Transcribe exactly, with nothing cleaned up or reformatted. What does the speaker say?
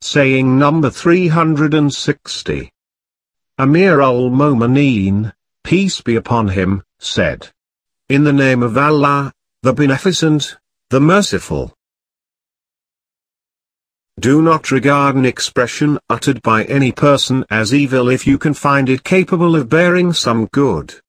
Saying number three hundred sixty. Amir al-Momineen, peace be upon him, said, "In the name of Allah, the Beneficent, the Merciful." Do not regard an expression uttered by any person as evil if you can find it capable of bearing some good.